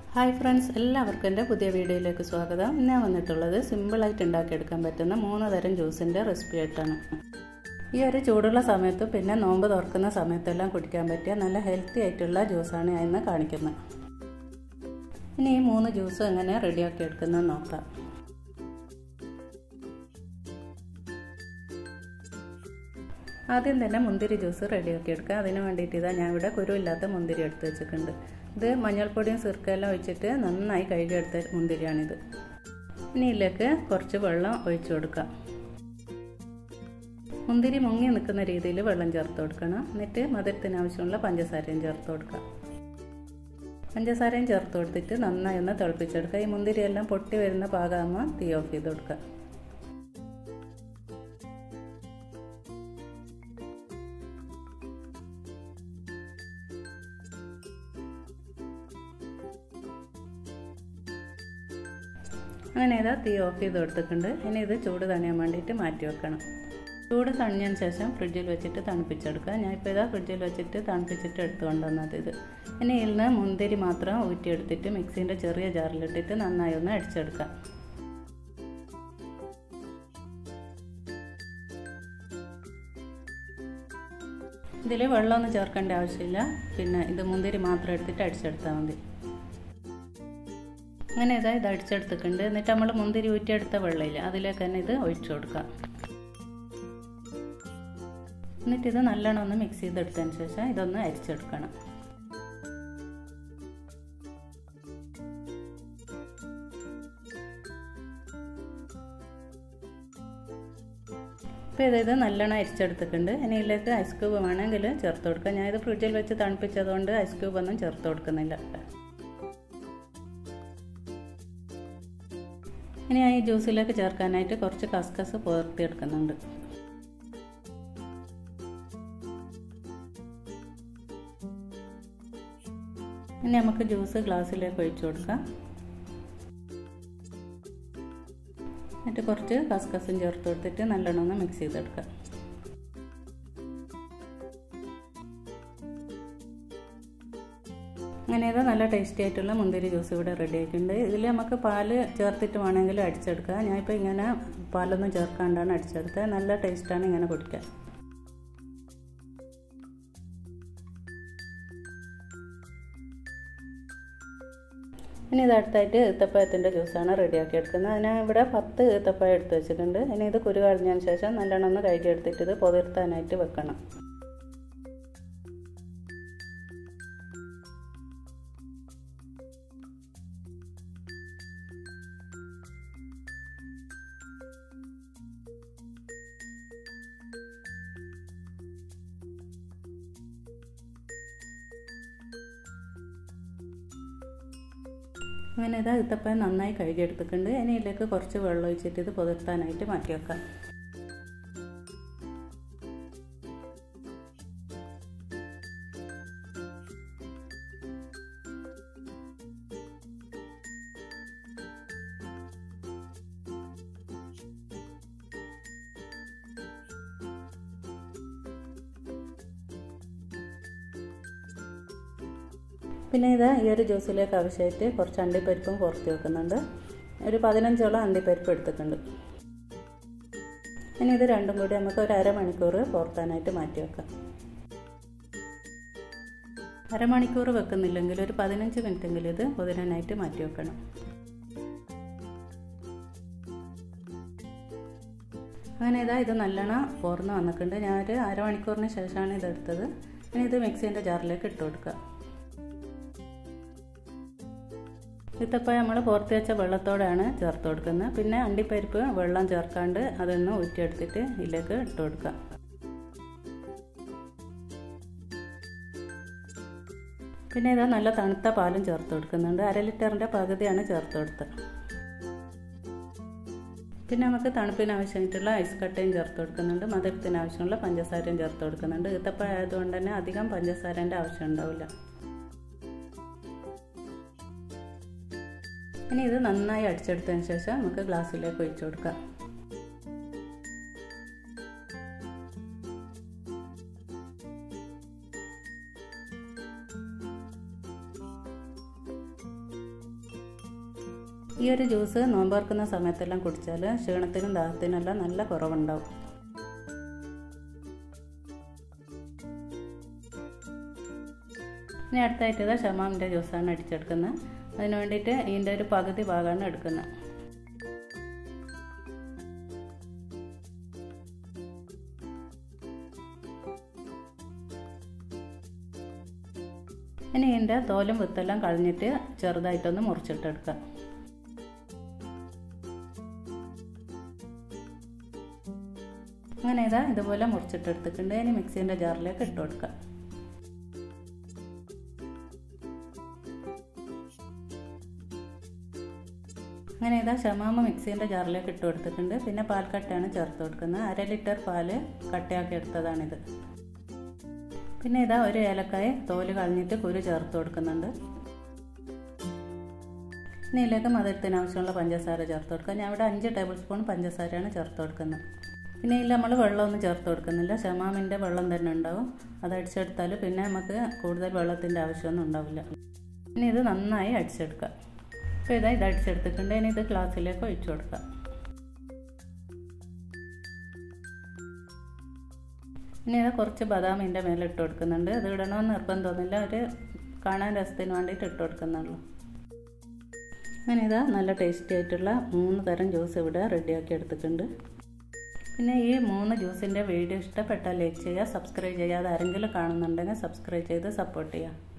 Hi friends, എല്ലാവർക്കും എൻ്റെ പുതിയ വീഡിയോയിലേക്ക് സ്വാഗതം. ഞാൻ വന്നിട്ടുള്ളത് സിമ്പിളായിട്ട് ഉണ്ടാക്കിയെടുക്കാൻ പറ്റുന്ന 3 തരം ജ്യൂസിൻ്റെ റെസിപ്പി ആയിട്ടാണ്. ഈ ഒരു ചൂടുള്ള സമയത്ത് പിന്നെ നോമ്പ് തുറക്കുന്ന സമയത്തെല്ലാം കുടിക്കാൻ പറ്റിയ നല്ല ഹെൽത്തി ആയിട്ടുള്ള ജ്യൂസാണ് ഞാൻ ഇന്ന് കാണിക്കുന്നത്. ഇനി ഈ 3 ജ്യൂസ് എങ്ങനെ റെഡിയാക്കി എടുക്കുന്നത് നോക്കാം. ആദ്യം തന്നെ മുന്തിരി ജ്യൂസ് റെഡിയാക്കി എടുക്കുക. അതിന് വേണ്ടിയിട്ട് ഇതാ ഞാൻ ഇവിടെ കുരുവില്ലാത്ത മുന്തിരി എടുത്ത് വെച്ചിട്ടുണ്ട്. ഇത് മഞ്ഞൾപ്പൊടിയും സിർക്കയെല്ലാം ഒഴിച്ചിട്ട് നന്നായി കഴുകിയെടുത്ത മുന്തിരിയാണിത്. ഇനി ഇതിലേക്ക് കുറച്ച് വെള്ളം ഒഴിച്ചു കൊടുക്കാം. മുന്തിരി മുങ്ങി നിൽക്കുന്ന രീതിയിൽ വെള്ളം ചേർത്ത് കൊടുക്കണം. എന്നിട്ട് മധുരത്തിന് ആവശ്യമുള്ള പഞ്ചസാരയും ചേർത്ത് കൊടുക്കാം. പഞ്ചസാരയും ചേർത്ത് കൊടുത്തിട്ട് നന്നായി ഒന്ന് തിളപ്പിച്ചെടുക്കുക. ഈ മുന്തിരിയെല്ലാം പൊട്ടി വരുന്ന പാകമാകുമ്പോൾ തീ ഓഫ് ചെയ്ത് കൊടുക്കുക. അങ്ങനെ ഇതാ തീ ഓഫ് ചെയ്ത് കൊടുത്തിട്ടുണ്ട്. ഇനി ഇത് ചൂട് തണിയാൻ വേണ്ടിയിട്ട് മാറ്റി വെക്കണം. ചൂട് തണിഞ്ഞതിന് ശേഷം ഫ്രിഡ്ജിൽ വെച്ചിട്ട് തണുപ്പിച്ചെടുക്കുക. ഞാനിപ്പോൾ ഇതാ ഫ്രിഡ്ജിൽ വെച്ചിട്ട് തണുപ്പിച്ചിട്ട് എടുത്തുകൊണ്ടുവന്നത് ഇത്. ഇനി ഇതിൽ നിന്ന് മുന്തിരി മാത്രം ഊറ്റിയെടുത്തിട്ട് മിക്സീൻ്റെ ചെറിയ ജാറിലിട്ടിട്ട് നന്നായി ഒന്ന് അടിച്ചെടുക്കാം. ഇതിൽ വെള്ളമൊന്നും ചേർക്കേണ്ട ആവശ്യമില്ല. പിന്നെ ഇത് മുന്തിരി മാത്രം എടുത്തിട്ട് അടിച്ചെടുത്താൽ മതി. അങ്ങനെ ഇത് അടിച്ചെടുത്തിട്ടുണ്ട്. എന്നിട്ട് നമ്മൾ മുന്തിരി ഊറ്റിയെടുത്ത വെള്ളമില്ല, അതിലേക്ക് തന്നെ ഇത് ഒഴിച്ചു കൊടുക്കാം. എന്നിട്ടിത് നല്ലോണം ഒന്ന് മിക്സ് ചെയ്തെടുത്തതിന് ശേഷം ഇതൊന്ന് അരിച്ചെടുക്കണം. ഇപ്പോൾ ഇത് നല്ലോണം അരിച്ചെടുത്തിട്ടുണ്ട്. ഇനി ഇതിലേക്ക് ഐസ് ക്യൂബ് വേണമെങ്കിൽ ചേർത്ത് കൊടുക്കാം. ഞാനിത് ഫ്രിഡ്ജിൽ വെച്ച് തണുപ്പിച്ചതുകൊണ്ട് ഐസ് ക്യൂബ് ഒന്നും ചേർത്ത് കൊടുക്കുന്നില്ല. ഇനി ഈ ജ്യൂസിലേക്ക് ചേർക്കാനായിട്ട് കുറച്ച് കസ്കസ് പുതിർത്തിയെടുക്കുന്നുണ്ട്. ഇനി നമുക്ക് ജ്യൂസ് ഗ്ലാസ്സിലേക്ക് ഒഴിച്ചു കൊടുക്കാം. എന്നിട്ട് കുറച്ച് കസ്കസും ചേർത്ത് കൊടുത്തിട്ട് നല്ലോണം ഒന്ന് മിക്സ് ചെയ്തെടുക്കാം. അങ്ങനെ ഇത് നല്ല ടേസ്റ്റി ആയിട്ടുള്ള മുന്തിരി ജ്യൂസ് ഇവിടെ റെഡി ആയിട്ടുണ്ട്. ഇതിൽ നമുക്ക് പാല് ചേർത്തിട്ട് വേണമെങ്കിലും അടിച്ചെടുക്കുക. ഞാനിപ്പോൾ ഇങ്ങനെ പാലൊന്നും ചേർക്കാണ്ടാണ് അടിച്ചെടുത്തത്. നല്ല ടേസ്റ്റാണ് ഇങ്ങനെ കുടിക്കാൻ. ഇനി ഇത് അടുത്തായിട്ട് ഈത്തപ്പഴത്തിൻ്റെ ജ്യൂസാണ് റെഡിയാക്കി എടുക്കുന്നത്. അതിന് ഇവിടെ 10 ഈത്തപ്പഴം എടുത്ത് വെച്ചിട്ടുണ്ട്. ഇനി ഇത് കുരു കളഞ്ഞതിന് ശേഷം നല്ലോണം ഒന്ന് കഴുകിയെടുത്തിട്ട് ഇത് പുതിർത്താനായിട്ട് വെക്കണം. അങ്ങനെ ഇതാ ഈത്തപ്പഴം നന്നായി കഴുകിയെടുത്തിട്ടുണ്ട്. ഇനി ഇതിലേക്ക് കുറച്ച് വെള്ളം ഒഴിച്ചിട്ട് ഇത് പുതിർത്താനായിട്ട് മാറ്റി വെക്കാം. പിന്നെ ഇത് ഈ ഒരു ജ്യൂസിലേക്ക് ആവശ്യമായിട്ട് കുറച്ച് അണ്ടിപ്പരിപ്പും പുറത്ത് വെക്കുന്നുണ്ട്. ഒരു 15ഓളം അണ്ടിപ്പരിപ്പ് എടുത്തിട്ടുണ്ട്. ഇനി ഇത് രണ്ടും കൂടി നമുക്ക് ഒരു അരമണിക്കൂർ പുറത്താനായിട്ട് മാറ്റി വെക്കാം. അരമണിക്കൂർ വെക്കുന്നില്ലെങ്കിൽ ഒരു 15 മിനിറ്റെങ്കിലും ഇത് പുതിരാനായിട്ട് മാറ്റി വെക്കണം. അങ്ങനെ ഇതാ ഇത് നല്ലോണം പോർന്ന് വന്നിട്ടുണ്ട്. ഞാനൊരു അരമണിക്കൂറിന് ശേഷമാണ് ഇതെടുത്തത്. ഇനി ഇത് മിക്സീൻ്റെ ജാറിലേക്ക് ഇട്ട് കൊടുക്കുക. ഈത്തപ്പഴം നമ്മൾ പുറത്ത് വെച്ച വെള്ളത്തോടെയാണ് ചേർത്ത് കൊടുക്കുന്നത്. പിന്നെ അണ്ടിപ്പരിപ്പ് വെള്ളം ചേർക്കാണ്ട് അതൊന്ന് ഊറ്റിയെടുത്തിട്ട് ഇതിലേക്ക് ഇട്ട് കൊടുക്കുക. പിന്നെ ഇത് നല്ല തണുത്ത പാലും ചേർത്ത് കൊടുക്കുന്നുണ്ട്. 1/2 ലിറ്ററിൻ്റെ പകുതിയാണ് ചേർത്ത് കൊടുത്തത്. പിന്നെ നമുക്ക് തണുപ്പിന് ആവശ്യമായിട്ടുള്ള ഐസ് കട്ടയും ചേർത്ത് കൊടുക്കുന്നുണ്ട്. മധുരത്തിന് ആവശ്യമുള്ള പഞ്ചസാരയും ചേർത്ത് കൊടുക്കുന്നുണ്ട്. ഈത്തപ്പഴം ആയതുകൊണ്ട് തന്നെ അധികം പഞ്ചസാരേൻ്റെ ആവശ്യം ഉണ്ടാവില്ല. ഇനി ഇത് നന്നായി അടിച്ചെടുത്തതിന് ശേഷം നമുക്ക് ഗ്ലാസ്സിലേക്ക് ഒഴിച്ചു കൊടുക്കാം. ഈ ഒരു ജ്യൂസ് നോമ്പ് തുറക്കുന്ന സമയത്തെല്ലാം കുടിച്ചാൽ ക്ഷീണത്തിനും ദാഹത്തിനെല്ലാം നല്ല കുറവുണ്ടാവും. ഇനി അടുത്തായിട്ട് ഇതാ ഷമാമിൻ്റെ ജ്യൂസാണ് അടിച്ചെടുക്കുന്നത്. അതിന് വേണ്ടിയിട്ട് ഇതിൻ്റെ ഒരു പകുതി ഭാഗമാണ് എടുക്കുന്നത്. ഇനി ഇതിൻ്റെ തോലും വിത്തെല്ലാം കളഞ്ഞിട്ട് ചെറുതായിട്ടൊന്ന് മുറിച്ചിട്ടെടുക്കാം. അങ്ങനെ ഇതാ ഇതുപോലെ മുറിച്ചിട്ടെടുത്തിട്ടുണ്ട്. ഇനി മിക്സീൻ്റെ ജാറിലേക്ക് ഇട്ട് കൊടുക്കാം. അങ്ങനെ ഇതാ ഷമാമ മിക്സീൻ്റെ ജാറിലേക്ക് ഇട്ട് കൊടുത്തിട്ടുണ്ട്. പിന്നെ പാൽക്കട്ടയാണ് ചേർത്ത് കൊടുക്കുന്നത്. 1/2 ലിറ്റർ പാല് കട്ടയാക്കി എടുത്തതാണിത്. പിന്നെ ഇതാ ഒരു ഏലക്കായ തോല് കളഞ്ഞിട്ട് കുരു ചേർത്ത് കൊടുക്കുന്നുണ്ട്. ഇനി ഇതിലേക്ക് മധുരത്തിന് ആവശ്യമുള്ള പഞ്ചസാര ചേർത്ത് കൊടുക്കുക. ഞാൻ ഇവിടെ 5 ടേബിൾ സ്പൂൺ പഞ്ചസാരയാണ് ചേർത്ത് കൊടുക്കുന്നത്. പിന്നെ ഇതിൽ നമ്മൾ വെള്ളമൊന്നും ചേർത്ത് കൊടുക്കുന്നില്ല. ഷമാമിൻ്റെ വെള്ളം തന്നെ ഉണ്ടാവും. അത് അടിച്ചെടുത്താൽ പിന്നെ നമുക്ക് കൂടുതൽ വെള്ളത്തിൻ്റെ ആവശ്യമൊന്നും ഉണ്ടാവില്ല. ഇനി ഇത് നന്നായി അടിച്ചെടുക്കുക. അപ്പോൾ ഇത് അടിച്ചെടുത്തിട്ടുണ്ട്. ഇനി ഇത് ഗ്ലാസ്സിലേക്ക് ഒഴിച്ചു കൊടുക്കാം. ഇനി ഇത് കുറച്ച് ബദാം ഇതിൻ്റെ മേലെ ഇട്ട് കൊടുക്കുന്നുണ്ട്. അത് ഇടണമെന്ന് നിർബന്ധമൊന്നുമില്ല, ഒരു കാണാൻ രസത്തിന് വേണ്ടിയിട്ട് ഇട്ട് കൊടുക്കുന്നുള്ളൂ. അങ്ങനെ ഇതാ നല്ല ടേസ്റ്റി ആയിട്ടുള്ള 3 തരം ജ്യൂസ് ഇവിടെ റെഡിയാക്കി എടുത്തിട്ടുണ്ട്. പിന്നെ ഈ 3 ജ്യൂസിൻ്റെ വീഡിയോ ഇഷ്ടപ്പെട്ടാൽ ലൈക്ക് ചെയ്യുക, സബ്സ്ക്രൈബ് ചെയ്യാതെ ആരെങ്കിലും കാണുന്നുണ്ടെങ്കിൽ സബ്സ്ക്രൈബ് ചെയ്ത് സപ്പോർട്ട് ചെയ്യുക.